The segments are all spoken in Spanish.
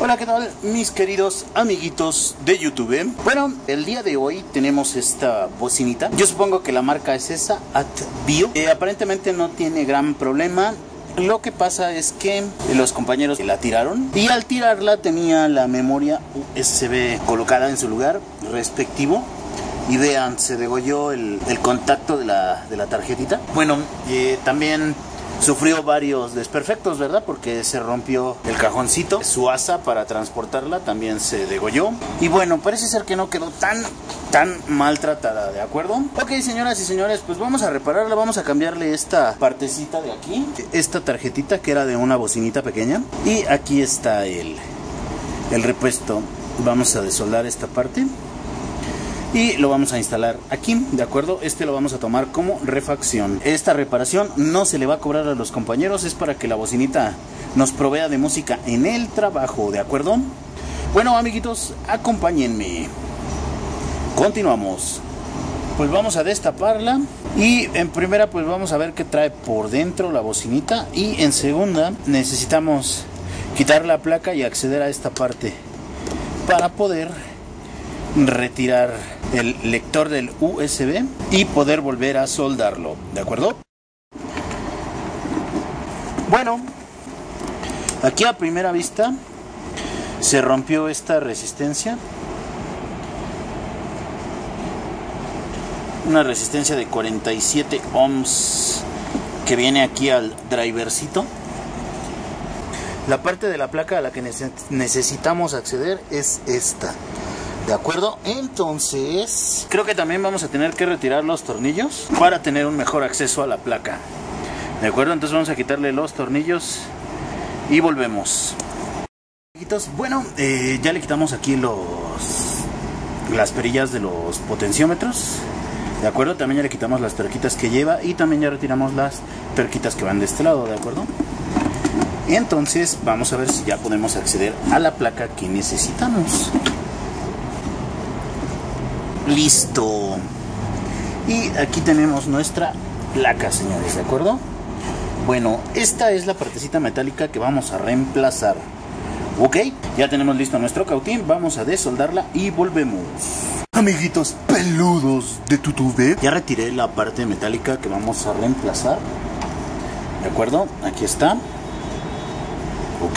Hola, ¿qué tal mis queridos amiguitos de YouTube? Bueno, el día de hoy tenemos esta bocinita. Yo supongo que la marca es esa, ADVIO. Aparentemente no tiene gran problema. Lo que pasa es que los compañeros la tiraron y al tirarla tenía la memoria USB colocada en su lugar respectivo. Y vean, se degolló el contacto de la tarjetita. Bueno, también sufrió varios desperfectos, ¿verdad? Porque se rompió el cajoncito. Su asa para transportarla también se degolló. Y bueno, parece ser que no quedó tan maltratada, ¿de acuerdo? Ok, señoras y señores, pues vamos a repararla. Vamos a cambiarle esta partecita de aquí, esta tarjetita que era de una bocinita pequeña. Y aquí está el repuesto. Vamos a desoldar esta parte y lo vamos a instalar aquí, ¿de acuerdo? Este lo vamos a tomar como refacción. Esta reparación no se le va a cobrar a los compañeros, es para que la bocinita nos provea de música en el trabajo, ¿de acuerdo? Bueno, amiguitos, acompáñenme. Continuamos. Pues vamos a destaparla y en primera pues vamos a ver qué trae por dentro la bocinita, y en segunda necesitamos quitar la placa y acceder a esta parte para poder retirar el lector del USB y poder volver a soldarlo, ¿de acuerdo? Bueno, aquí a primera vista se rompió esta resistencia, una resistencia de 47 ohms que viene aquí al drivercito. La parte de la placa a la que necesitamos acceder es esta, ¿de acuerdo? Entonces creo que también vamos a tener que retirar los tornillos para tener un mejor acceso a la placa, ¿de acuerdo? Entonces vamos a quitarle los tornillos y volvemos. Bueno, ya le quitamos aquí las perillas de los potenciómetros, ¿de acuerdo? También ya le quitamos las perquitas que lleva y también ya retiramos las perquitas que van de este lado, ¿de acuerdo? Entonces vamos a ver si ya podemos acceder a la placa que necesitamos. Listo. Y aquí tenemos nuestra placa, señores, ¿de acuerdo? Bueno, esta es la partecita metálica que vamos a reemplazar. Ok, ya tenemos listo nuestro cautín. Vamos a desoldarla y volvemos. Amiguitos peludos de YouTube, ya retiré la parte metálica que vamos a reemplazar, ¿de acuerdo? Aquí está. Ok.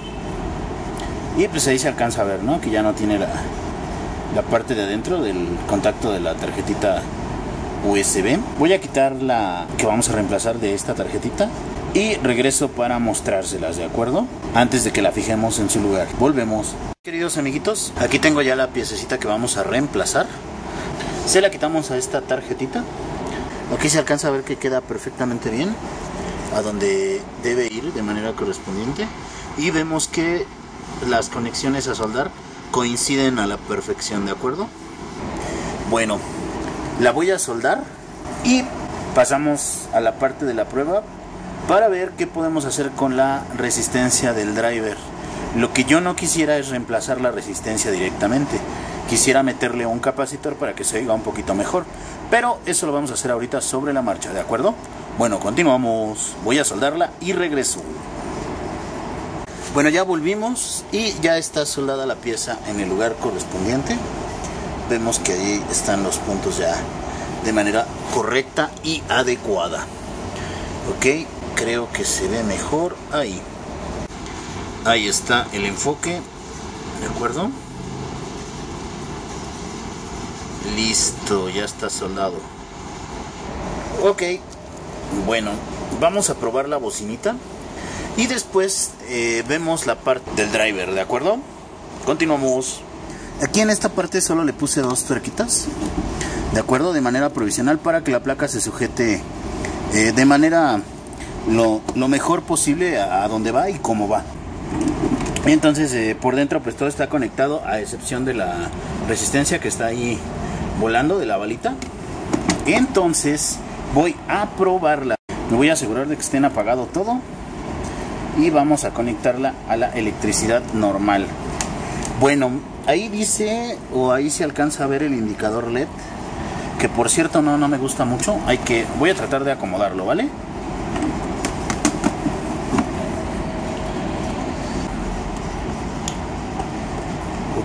Y pues ahí se alcanza a ver, ¿no? Que ya no tiene la parte de adentro del contacto de la tarjetita USB. Voy a quitar la que vamos a reemplazar de esta tarjetita y regreso para mostrárselas, ¿de acuerdo? Antes de que la fijemos en su lugar. Volvemos. Queridos amiguitos, aquí tengo ya la piececita que vamos a reemplazar. Se la quitamos a esta tarjetita. Aquí se alcanza a ver que queda perfectamente bien a donde debe ir de manera correspondiente, y vemos que las conexiones a soldar coinciden a la perfección, ¿de acuerdo? Bueno, la voy a soldar y pasamos a la parte de la prueba para ver qué podemos hacer con la resistencia del driver. Lo que yo no quisiera es reemplazar la resistencia directamente. Quisiera meterle un capacitor para que se oiga un poquito mejor, pero eso lo vamos a hacer ahorita sobre la marcha, ¿de acuerdo? Bueno, continuamos. Voy a soldarla y regreso. Bueno, ya volvimos y ya está soldada la pieza en el lugar correspondiente. Vemos que ahí están los puntos ya de manera correcta y adecuada. Ok, creo que se ve mejor ahí. Ahí está el enfoque, ¿de acuerdo? Listo, ya está soldado. Ok, bueno, vamos a probar la bocinita y después vemos la parte del driver, ¿de acuerdo? Continuamos. Aquí en esta parte solo le puse dos tuerquitas, ¿de acuerdo? De manera provisional para que la placa se sujete de manera lo mejor posible a donde va y cómo va. Entonces por dentro pues todo está conectado, a excepción de la resistencia que está ahí volando de la balita. Entonces voy a probarla. Me voy a asegurar de que estén apagado todo y vamos a conectarla a la electricidad normal. Bueno, ahí dice, o ahí se alcanza a ver el indicador LED, que por cierto no me gusta mucho. Voy a tratar de acomodarlo, ¿vale?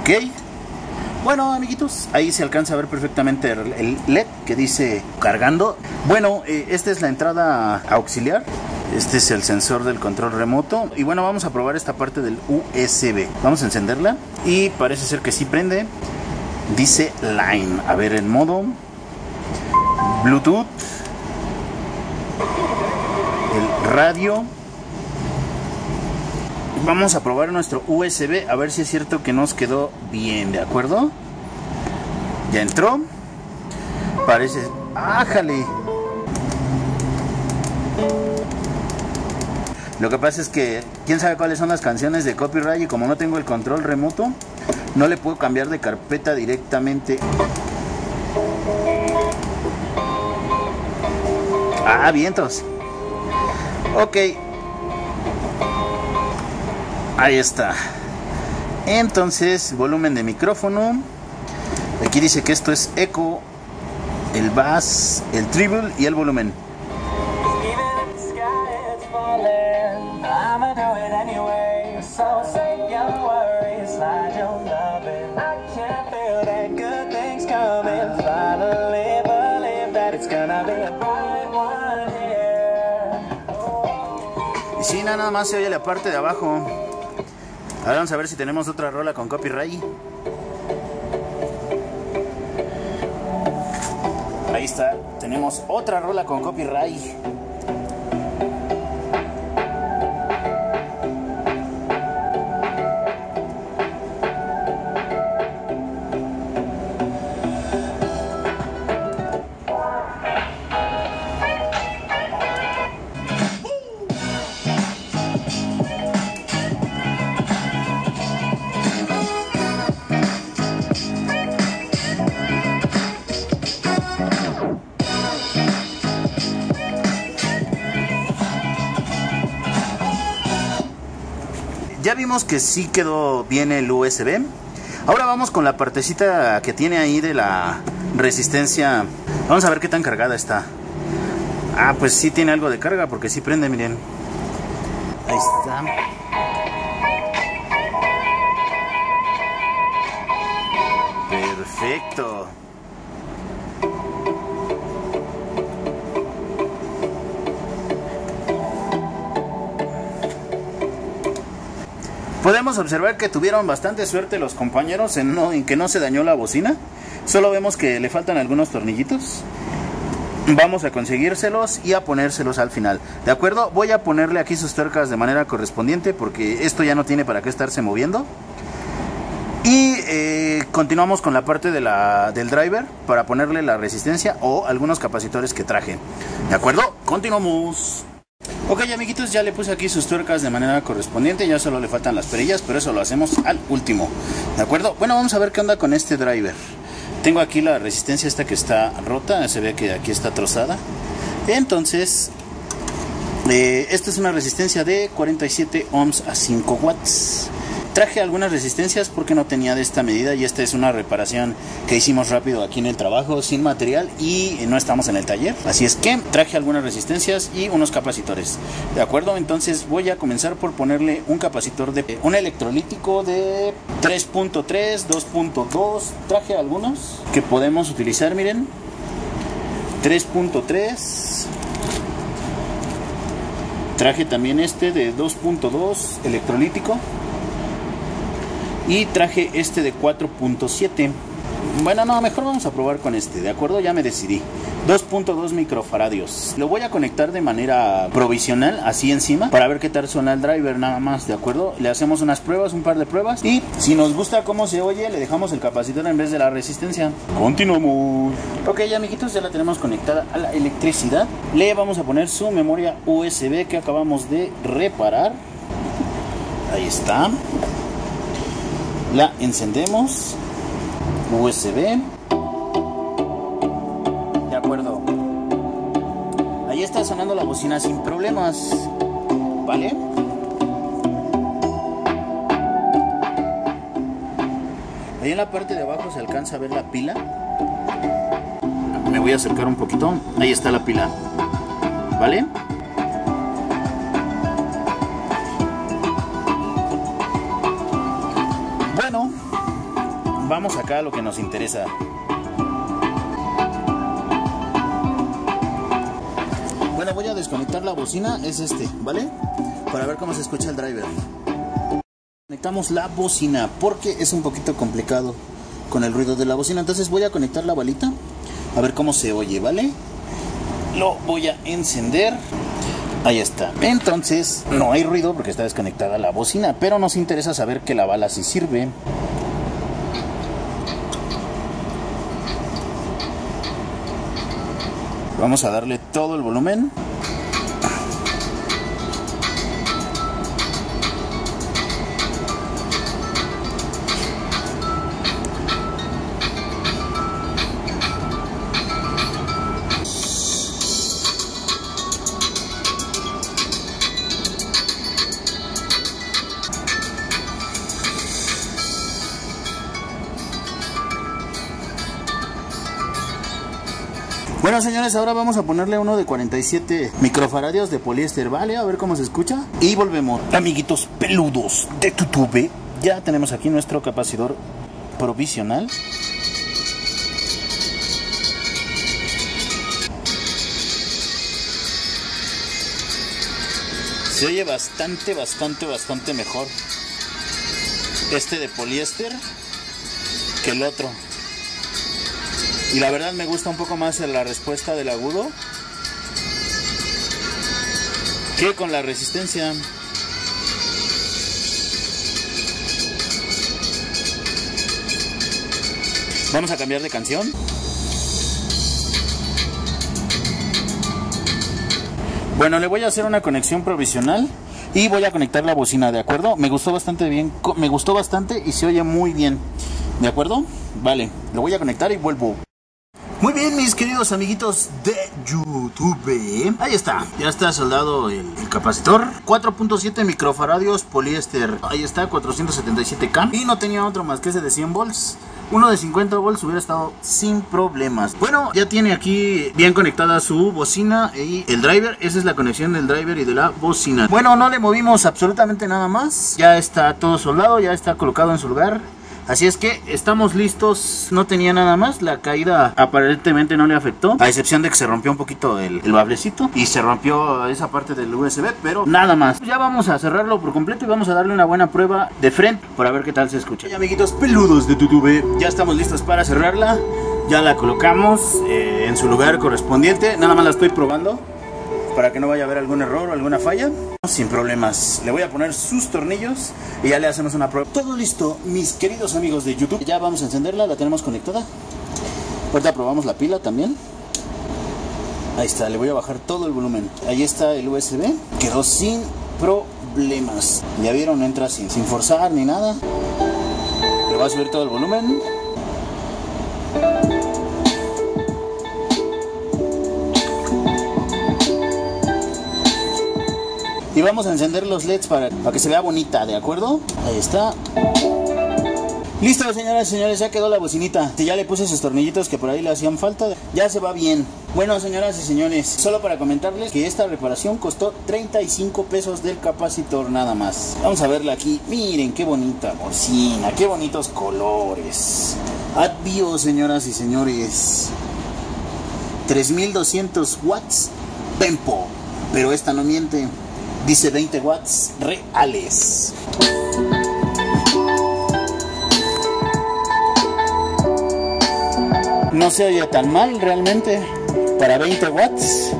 Ok. Bueno, amiguitos, ahí se alcanza a ver perfectamente el LED que dice cargando. Bueno, esta es la entrada auxiliar. Este es el sensor del control remoto. Y bueno, vamos a probar esta parte del USB. Vamos a encenderla y parece ser que sí prende. Dice Line. A ver, en modo Bluetooth, el radio. Vamos a probar nuestro USB a ver si es cierto que nos quedó bien, ¿de acuerdo? Ya entró. Parece... ¡Ájale! Lo que pasa es que quién sabe cuáles son las canciones de copyright y como no tengo el control remoto, no le puedo cambiar de carpeta directamente. Ah, vientos. Ok. Ahí está. Entonces, volumen de micrófono. Aquí dice que esto es eco, el bass, el treble y el volumen. Y sí, nada más se oye la parte de abajo. Ahora vamos a ver si tenemos otra rola con copyright. Ahí está, tenemos otra rola con copyright. Ya vimos que sí quedó bien el USB. Ahora vamos con la partecita que tiene ahí de la resistencia. Vamos a ver qué tan cargada está. Ah, pues sí tiene algo de carga porque sí prende, miren. Ahí está. Perfecto. Podemos observar que tuvieron bastante suerte los compañeros en que no se dañó la bocina. Solo vemos que le faltan algunos tornillitos. Vamos a conseguírselos y a ponérselos al final. ¿De acuerdo? Voy a ponerle aquí sus tuercas de manera correspondiente porque esto ya no tiene para qué estarse moviendo. Y continuamos con la parte de del driver para ponerle la resistencia o algunos capacitores que traje. ¿De acuerdo? Continuamos. Ok, amiguitos, ya le puse aquí sus tuercas de manera correspondiente. Ya solo le faltan las perillas, pero eso lo hacemos al último. ¿De acuerdo? Bueno, vamos a ver qué onda con este driver. Tengo aquí la resistencia esta que está rota. Se ve que aquí está trozada. Entonces, esta es una resistencia de 47 ohms a 5 watts. Traje algunas resistencias porque no tenía de esta medida y esta es una reparación que hicimos rápido aquí en el trabajo sin material y no estamos en el taller. Así es que traje algunas resistencias y unos capacitores. ¿De acuerdo? Entonces voy a comenzar por ponerle un capacitor de un electrolítico de 3.3, 2.2. Traje algunos que podemos utilizar, miren. 3.3. Traje también este de 2.2 electrolítico. Y traje este de 4.7. Bueno, no, mejor vamos a probar con este, ¿de acuerdo? Ya me decidí. 2.2 microfaradios. Lo voy a conectar de manera provisional, así encima, para ver qué tal suena el driver nada más, ¿de acuerdo? Le hacemos unas pruebas, un par de pruebas. Y si nos gusta cómo se oye, le dejamos el capacitor en vez de la resistencia. Continuamos. Ok, amiguitos, ya la tenemos conectada a la electricidad. Le vamos a poner su memoria USB que acabamos de reparar. Ahí está. La encendemos. USB. De acuerdo. Ahí está sonando la bocina sin problemas. ¿Vale? Ahí en la parte de abajo se alcanza a ver la pila. Me voy a acercar un poquito. Ahí está la pila. ¿Vale? Bueno, vamos acá a lo que nos interesa. Bueno, voy a desconectar la bocina, es ¿vale? Para ver cómo se escucha el driver. Conectamos la bocina porque es un poquito complicado con el ruido de la bocina. Entonces voy a conectar la balita a ver cómo se oye, ¿vale? Lo voy a encender. Ahí está. Entonces no hay ruido porque está desconectada la bocina, pero nos interesa saber que la bala sí sirve. Vamos a darle todo el volumen. Bueno, señores, ahora vamos a ponerle uno de 47 microfaradios de poliéster, ¿vale? A ver cómo se escucha. Y volvemos. Amiguitos peludos de YouTube, ya tenemos aquí nuestro capacitor provisional. Se oye bastante mejor este de poliéster que el otro. Y la verdad me gusta un poco más la respuesta del agudo que con la resistencia. Vamos a cambiar de canción. Bueno, le voy a hacer una conexión provisional y voy a conectar la bocina, ¿de acuerdo? Me gustó bastante bien, me gustó bastante y se oye muy bien, ¿de acuerdo? Vale, lo voy a conectar y vuelvo. Muy bien, mis queridos amiguitos de YouTube. Ahí está, ya está soldado el capacitor. 4.7 microfaradios poliéster. Ahí está, 477K. Y no tenía otro más que ese de 100 volts. Uno de 50 volts hubiera estado sin problemas. Bueno, ya tiene aquí bien conectada su bocina y el driver. Esa es la conexión del driver y de la bocina. Bueno, no le movimos absolutamente nada más. Ya está todo soldado, ya está colocado en su lugar. Así es que estamos listos, no tenía nada más, la caída aparentemente no le afectó, a excepción de que se rompió un poquito el bablecito y se rompió esa parte del USB, pero nada más. Ya vamos a cerrarlo por completo y vamos a darle una buena prueba de frente para ver qué tal se escucha. Y amiguitos peludos de YouTube, ya estamos listos para cerrarla, ya la colocamos en su lugar correspondiente, nada más la estoy probando para que no vaya a haber algún error o alguna falla. Sin problemas, le voy a poner sus tornillos y ya le hacemos una prueba. Todo listo, mis queridos amigos de YouTube. Ya vamos a encenderla, la tenemos conectada. Ahorita probamos la pila también. Ahí está, le voy a bajar todo el volumen. Ahí está el USB, quedó sin problemas. Ya vieron, no entra sin forzar ni nada. Le voy a subir todo el volumen. Y vamos a encender los LEDs para que se vea bonita, ¿de acuerdo? Ahí está. Listo, señoras y señores, ya quedó la bocinita. Ya le puse esos tornillitos que por ahí le hacían falta. Ya se va bien. Bueno, señoras y señores, solo para comentarles que esta reparación costó 35 pesos del capacitor nada más. Vamos a verla aquí. Miren qué bonita bocina, qué bonitos colores. Advio, señoras y señores. 3200 watts Tempo. Pero esta no miente. Dice 20 watts reales. No se oye tan mal realmente para 20 watts.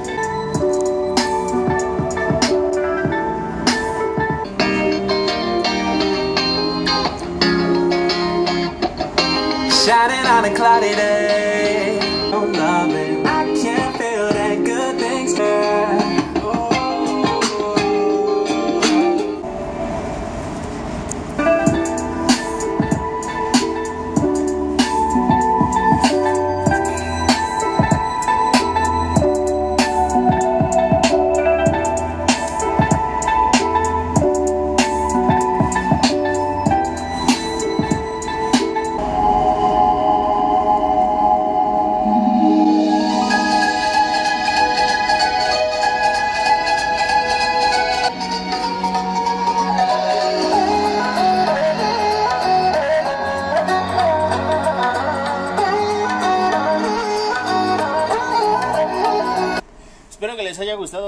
Shining on a cloudy day. Oh, loving. I can't feel that good things there.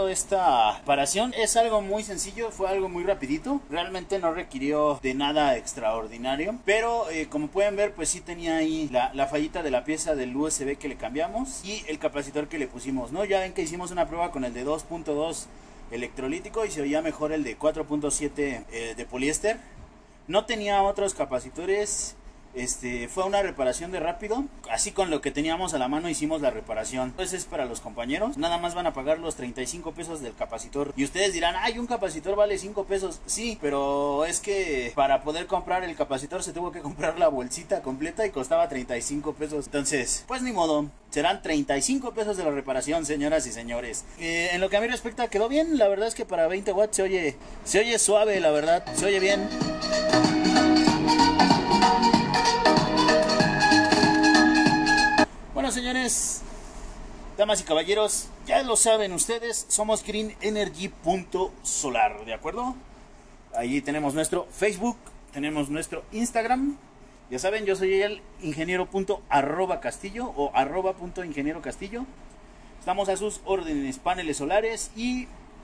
toda esta reparación. Es algo muy sencillo, fue algo muy rapidito. Realmente no requirió de nada extraordinario. Pero como pueden ver, pues sí tenía ahí la fallita de la pieza del USB que le cambiamos y el capacitor que le pusimos, ¿no? Ya ven que hicimos una prueba con el de 2.2 electrolítico y se oía mejor el de 4.7 de poliéster. No tenía otros capacitores. Fue una reparación de rápido, así con lo que teníamos a la mano hicimos la reparación. Pues es para los compañeros, nada más van a pagar los 35 pesos del capacitor. Y ustedes dirán, ay, un capacitor vale 5 pesos. Sí, pero es que para poder comprar el capacitor se tuvo que comprar la bolsita completa y costaba 35 pesos. Entonces, pues ni modo, serán 35 pesos de la reparación, señoras y señores. En lo que a mí respecta, quedó bien. La verdad es que para 20 watts se oye suave, la verdad, se oye bien. Bueno, señores, damas y caballeros, ya lo saben ustedes, somos greenenergy.solar, ¿de acuerdo? Ahí tenemos nuestro Facebook, tenemos nuestro Instagram. Ya saben, yo soy el ingeniero.castillo o @.ingenierocastillo. Estamos a sus órdenes, paneles solares y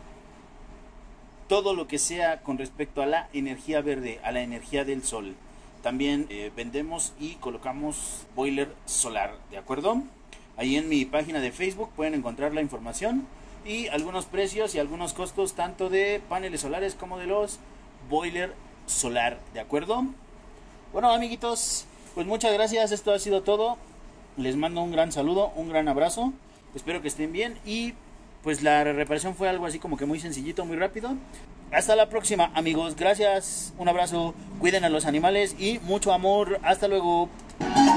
todo lo que sea con respecto a la energía verde, a la energía del sol. También vendemos y colocamos boiler solar, ¿de acuerdo? Ahí en mi página de Facebook pueden encontrar la información y algunos precios y algunos costos tanto de paneles solares como de los boiler solar, ¿de acuerdo? Bueno, amiguitos, pues muchas gracias, esto ha sido todo. Les mando un gran saludo, un gran abrazo. Espero que estén bien y pues la reparación fue algo así como que muy sencillito, muy rápido. Hasta la próxima, amigos. Gracias, un abrazo, cuiden a los animales y mucho amor. Hasta luego.